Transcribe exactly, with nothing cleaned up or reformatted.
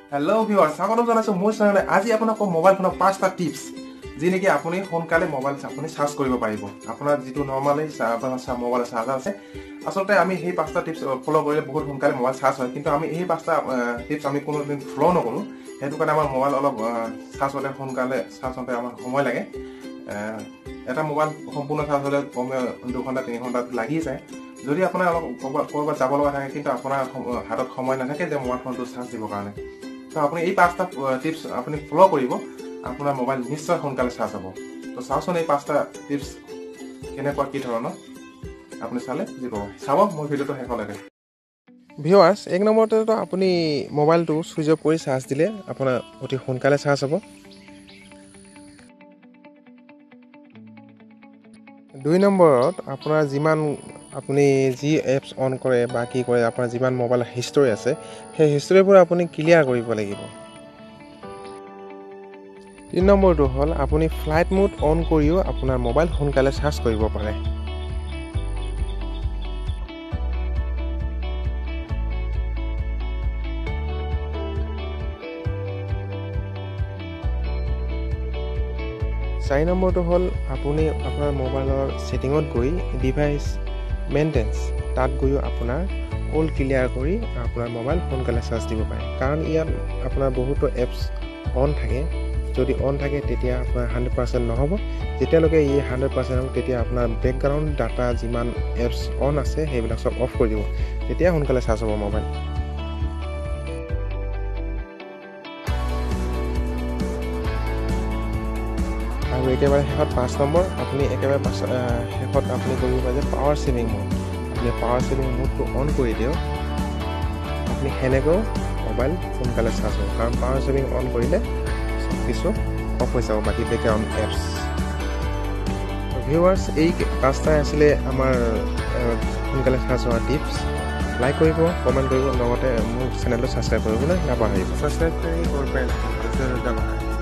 Hello viewers, স্বাগতম জনাইছো মোৰ চেনেললৈ। আজি আপোনাক মোবাইল ফোনৰ পাঁচটা টিপছ যি নেকি আপুনি সোনকালে মোবাইল আপুনি চাৰ্জ কৰিব পাৰিব। আপোনাৰ যিটো নৰ্মালি মোবাইল চাৰ্জাৰ আছে, আচলতে আমি সেই পাঁচটা টিপছ ফলো কৰিলে বহুত সোনকালে মোবাইল চাৰ্জ হয়, কিন্তু আমি এই পাঁচটা টিপছ আমি কোনোদিন ফলো নকৰোঁ। সেইটো কাৰণে আমাৰ মোবাইল অলপ চাৰ্জ হ'লে সোনকালে চাৰ্জ হওঁতে আমাৰ সময় লাগে। এটা মোবাইল সম্পূৰ্ণ চাৰ্জ হ'লে কমে দুঘণ্টা তিনি ঘণ্টা লাগি যায়। যদি আপোনাৰ অলপ ক'ৰবাত ক'ৰবাত যাব লগা থাকে, কিন্তু আপোনাৰ হাতত সময় নাথাকে যে মোবাইল ফোনটো চাৰ্জ দিবৰ কাৰণে, তো আপুনি এই পাঁচটা টিপছ আপুনি ফলো কৰিব, আপোনাৰ মোবাইল নিশ্চয় সোনকালে চাৰ্জ হ'ব। তো চাওকচোন এই পাঁচটা টিপছ কেনেকুৱা কি ধৰণৰ, আপুনি চালে বুজি পাব। চাব মোৰ ভিডিঅ'টো শেষলৈকে। ভিউৱাৰ্ছ, এক নম্বৰতেতো আপুনি মোবাইলটো ছুইচ অফ কৰি চাৰ্জ দিলে আপোনাৰ অতি সোনকালে চাৰ্জ হ'ব। দুই নম্বৰত আপোনাৰ যিমান আপুনি যি এপছ অন কৰে বা কি কৰে, আপোনাৰ যিমান মোবাইল হিষ্টৰী আছে সেই হিষ্টৰীবোৰ আপুনি ক্লিয়াৰ কৰিব লাগিব। তিনি নম্বৰটো হ'ল আপুনি ফ্লাইট মোড অন কৰিও আপোনাৰ মোবাইল সোনকালে চাৰ্জ কৰিব পাৰে। চাৰি নম্বৰটো হ'ল আপুনি আপোনাৰ মোবাইলৰ ছেটিঙত গৈ ডিভাইচ মেইনটেনেন্স তাত গৈও আপোনাৰ অল ক্লিয়াৰ কৰি আপোনাৰ মোবাইল সোনকালে চাৰ্জ দিব পাৰে। কাৰণ ইয়াত আপোনাৰ বহুতো এপছ অন থাকে, যদি অন থাকে তেতিয়া আপোনাৰ হাণ্ড্ৰেড পাৰ্চেণ্ট নহ'ব। যেতিয়ালৈকে ই হাণ্ড্ৰেড পাৰ্চেণ্ট হ'ব তেতিয়া আপোনাৰ বেকগ্ৰাউণ্ড ডাটা যিমান এপছ অন আছে সেইবিলাক চব অফ কৰি দিব, তেতিয়া সোনকালে চাৰ্জ হ'ব মোবাইল। আৰু একেবাৰে শেষত পাঁচ নম্বৰ, আপুনি একেবাৰে শেষত আপুনি কৰিব পাৰে যে পাৱাৰ ছেভিং মোড। আপুনি পাৱাৰ ছেভিং মোডটো অন কৰি দিয়ক, আপুনি সেনেকৈও মোবাইল সোনকালে চাৰ্জ হ'ব। কাৰণ পাৱাৰ ছেভিং অন কৰিলে চব কিছু অফ হৈ যাব, বাকী বেকগ্ৰাউণ্ড এপছ। ভিউৱাৰ্ছ, এই পাঁচটাই আছিলে আমাৰ সোনকালে চাৰ্জ হোৱা টিপছ। লাইক কৰিব, কমেণ্ট কৰিব, লগতে মোৰ চেনেলটো ছাবস্ক্ৰাইব কৰিবলৈ নাপাহৰিব। ছাবস্ক্ৰাইব কৰি